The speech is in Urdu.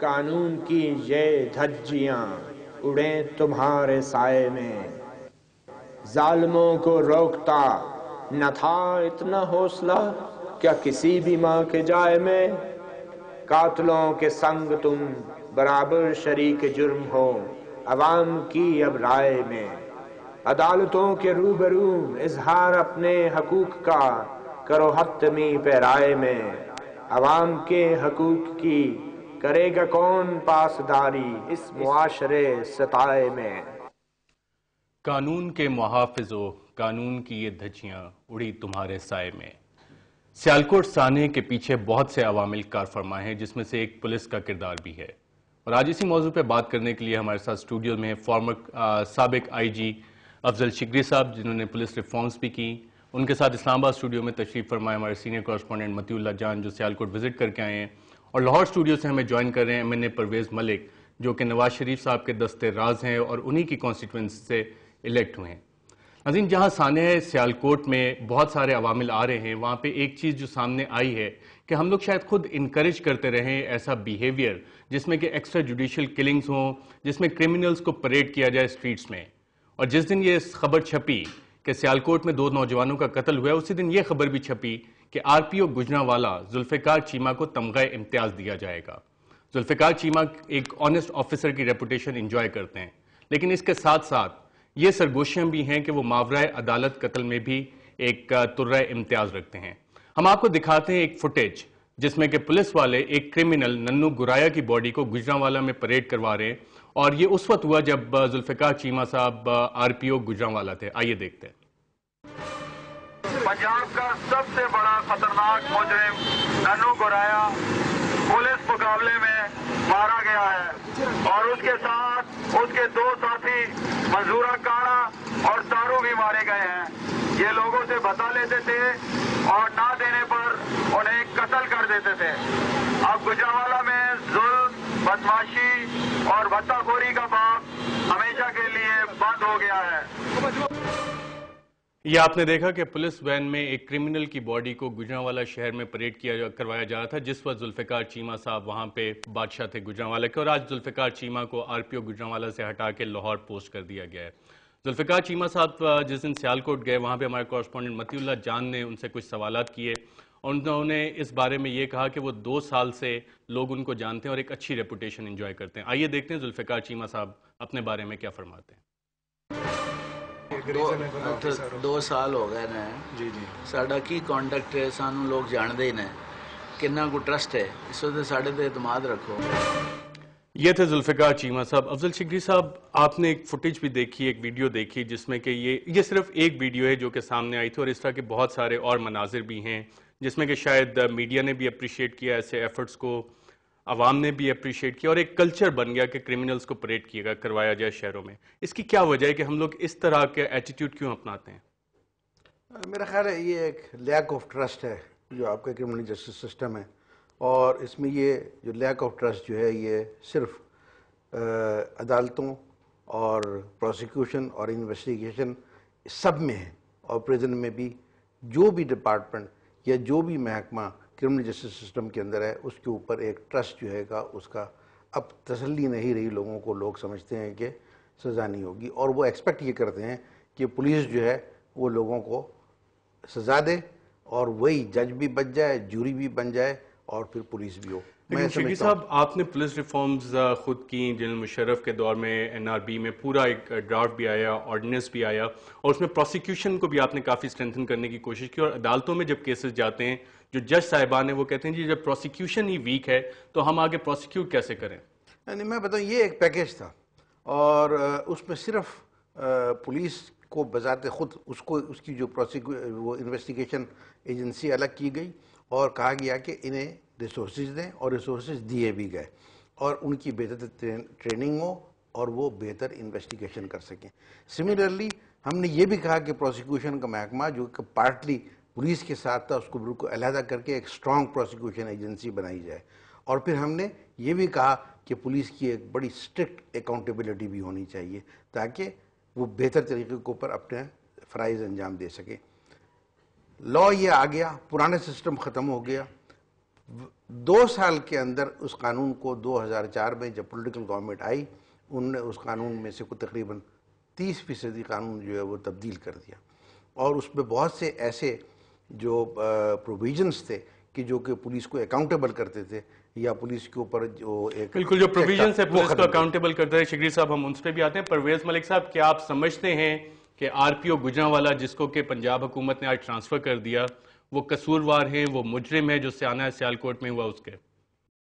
قانون کی یہ دھجیاں اڑیں تمہارے سائے میں، ظالموں کو روکتا نہ تھا اتنا حوصلہ کیا کسی بھی ماں کے جائے میں، قاتلوں کے سنگ تم برابر شریک جرم ہو عوام کی اب رائے میں، عدالتوں کے روبرو اظہار اپنے حقوق کا کرو حتمی پیرائے میں، عوام کے حقوق کی کرے گا کون پاسداری اس معاشرے ستائے میں۔ قانون کے محافظ ہو، قانون کی یہ دھجیاں اڑی تمہارے سائے میں۔ سیالکوٹ سانحے کے پیچھے بہت سے عوامل کار فرما ہیں، جس میں سے ایک پولیس کا کردار بھی ہے، اور آج اسی موضوع پہ بات کرنے کے لیے ہمارے ساتھ اسٹوڈیو میں سابق آئی جی افضل شگری صاحب، جنہوں نے پولیس ریفارمز بھی کی، ان کے ساتھ اسلام آباد اسٹوڈیو میں تشریف فرمائے ہمارے سینئر کورسپونڈنٹ مطیع جان، جو سیالکوٹ وزٹ کر کے آئے ہیں، اور لاہور اسٹوڈیو سے ہمیں جوائن کر رہے ہیں MNA پرویز ملک، جو کہ نواز شریف صاحب کے دستے راز ہیں اور انہی کی کانسٹیٹوئنسی سے الیکٹ ہوئے ہیں۔ ناظرین، جہاں سانحہ سیالکوٹ میں بہت سارے عوامل آ رہے ہیں، وہاں پہ ایک چیز جو سامنے آئی ہے کہ ہم لوگ شاید خود انکریج کرتے رہیں ایسا بیہیویئر جس میں کہ ایکسٹرا جوڈیشل کلنگز ہوں، جس میں کرمنلز کو پریڈ کیا جائے اسٹریٹس میں۔ اور جس دن یہ خبر چھپی کہ سیالکوٹ میں 2 نوجوانوں کا قتل ہوا ہے، اسی دن یہ خبر بھی چھپی کہ RPO گجرانوالہ ذوالفقار چیمہ کو تمغہ امتیاز دیا جائے گا۔ ذوالفقار چیمہ ایک آنیسٹ آفیسر کی ریپوٹیشن انجوائے کرتے ہیں، لیکن اس کے ساتھ ساتھ یہ سرگوشیاں بھی ہیں کہ وہ ماورائے عدالت قتل میں بھی ایک ترہ امتیاز رکھتے ہیں۔ ہم آپ کو دکھاتے ہیں ایک فوٹیج جس میں کہ پولیس والے ایک کرمنل ننو گرایا کی باڈی کو گجرانوالہ میں پریڈ کروا رہے ہیں، اور یہ اس وقت ہوا جب ذوالفقار چیمہ صاحب RPO گجرانوالہ تھے۔ آئیے دیکھتے ہیں۔ پنجاب کا سب سے بڑا خطرناک مجرم ننو گرایا پولیس مقابلے میں مارا گیا ہے، اور اس کے ساتھ اس کے 2 ساتھی منظورہ کاڑا اور تارو بھی مارے گئے ہیں۔ یہ لوگوں سے بتا لیتے تھے اور نہ دینے پر انہیں قتل کر دیتے تھے۔ اب گجرانوالہ میں ظلم، بدمعاشی اور بھتہ خوری کا باب ہمیشہ کے لیے بند ہو گیا ہے۔ یہ آپ نے دیکھا کہ پولیس وین میں ایک کرمنل کی باڈی کو گجرانوالہ شہر میں پریڈ کروایا جا رہا تھا، جس وقت ذوالفقار چیمہ صاحب وہاں پہ بادشاہ تھے گجرانوالہ کے، اور آج ذوالفقار چیمہ کو RPO گجرانوالہ سے ہٹا کے لاہور پوسٹ کر دیا گیا ہے۔ ذوالفقار چیمہ صاحب جس دن سیالکوٹ گئے، وہاں پہ ہمارے کورسپونڈنٹ مطیع جان نے ان سے کچھ سوالات کیے، اور انہوں نے اس بارے میں یہ کہا کہ وہ 2 سال سے لوگ ان کو جانتے ہیں اور ایک اچھی ریپوٹیشن انجوائے کرتے ہیں۔ آئیے دیکھتے ہیں ذوالفقار چیمہ صاحب اپنے بارے میں کیا فرماتے ہیں۔ 2 سال ہو گئے نا جی ساڈا کی کانٹیکٹ ہے، سانو لوگ جاندے ہی نے، کنا کو ٹرسٹ ہے، اس وجہ ساڈے تے اعتماد رکھو۔ یہ تھے ذوالفقار چیمہ صاحب۔ افضل شگری صاحب، آپ نے ایک فوٹیج بھی دیکھی، ایک ویڈیو دیکھی، جس میں کہ یہ صرف ایک ویڈیو ہے جو کہ سامنے آئی تھی، اور اس طرح کے بہت سارے اور مناظر بھی ہیں جس میں کہ شاید میڈیا نے بھی اپریشیٹ کیا ایسے ایفرٹس کو، عوام نے بھی اپریشیٹ کیا، اور ایک کلچر بن گیا کہ کرمنلز کو پریڈ کروایا جائے شہروں میں۔ اس کی کیا وجہ ہے کہ ہم لوگ اس طرح کے ایٹیٹیوڈ کیوں اپناتے ہیں؟ میرا خیال ہے یہ ایک لیک آف ٹرسٹ ہے جو آپ کا کرمنل جسٹس سسٹم ہے، اور اس میں یہ جو لیک آف ٹرسٹ جو ہے یہ صرف عدالتوں اور پروسیکیوشن اور انویسٹیگیشن سب میں ہے، اور پریزن میں بھی جو بھی ڈپارٹمنٹ یا جو بھی محکمہ کرمنل جسٹس سسٹم کے اندر ہے، اس کے اوپر ایک ٹرسٹ جو ہے گا، اس کا اب تسلی نہیں رہی لوگوں کو۔ لوگ سمجھتے ہیں کہ سزا نہیں ہوگی، اور وہ ایکسپیکٹ یہ کرتے ہیں کہ پولیس جو ہے وہ لوگوں کو سزا دے، اور وہی جج بھی بن جائے، جوری بھی بن جائے، اور پھر پولیس بھی ہو۔ لیکن شگری صاحب، آپ نے پولیس ریفارمز خود کی، جنرل مشرف کے دور میں NRB میں پورا ایک ڈرافٹ بھی آیا، آرڈیننس بھی آیا، اور اس میں پروسیکیوشن کو بھی آپ نے کافی اسٹرینتھن کرنے کی کوشش کی، اور عدالتوں میں جب کیسز جاتے ہیں جو جج صاحبان ہیں وہ کہتے ہیں جی جب پروسیکیوشن ہی ویک ہے تو ہم آگے پروسیکیوٹ کیسے کریں؟ یعنی میں بتاؤں، یہ ایک پیکیج تھا، اور اس میں صرف پولیس کو بذات خود اس کی جو وہ انویسٹیگیشن ایجنسی الگ کی گئی، اور کہا گیا کہ انہیں ریسورسز دیں، اور ریسورسز دیے بھی گئے، اور ان کی بہتر ٹریننگ ہو اور وہ بہتر انویسٹیگیشن کر سکیں۔ سملرلی ہم نے یہ بھی کہا کہ پروسیکیوشن کا محکمہ جو کہ پارٹلی پولیس کے ساتھ تھا، اس کو بالکل علیحدہ کر کے ایک اسٹرانگ پروسیکیوشن ایجنسی بنائی جائے، اور پھر ہم نے یہ بھی کہا کہ پولیس کی ایک بڑی اسٹرکٹ اکاؤنٹیبلٹی بھی ہونی چاہیے تاکہ وہ بہتر طریقے کے اوپر اپنے فرائض انجام دے سکے۔ لا یہ آ گیا، پرانا سسٹم ختم ہو گیا، 2 سال کے اندر اس قانون کو 2004 میں جب پولیٹیکل گورنمنٹ آئی انہوں نے اس قانون میں سے کوئی تقریباً 30% قانون جو ہے وہ تبدیل کر دیا، اور اس میں بہت سے ایسے جو پروویژنس تھے کہ جو کہ پولیس کو اکاؤنٹیبل کرتے تھے یا پولیس کے اوپر جو ایک بالکل جو پروویژنس ہے پولیس کو اکاؤنٹیبل کرتا ہے. شگری صاحب ہم ان پہ بھی آتے ہیں. پرویز ملک صاحب کیا آپ سمجھتے ہیں کہ آر پی او گجرانوالا جس کو کہ پنجاب حکومت نے آج ٹرانسفر کر دیا وہ قصوروار ہیں، وہ مجرم ہے جو سیانہ سیالکوٹ میں ہوا اس کے؟